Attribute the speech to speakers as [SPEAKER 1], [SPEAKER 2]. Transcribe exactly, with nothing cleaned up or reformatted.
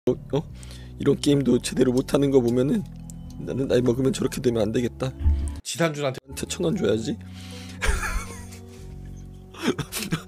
[SPEAKER 1] 어? 이런 게임도 제대로 못하는 거 보면은 나는 나이 먹으면 저렇게 되면 안 되겠다.
[SPEAKER 2] 지단준한테
[SPEAKER 1] 천 원 줘야지.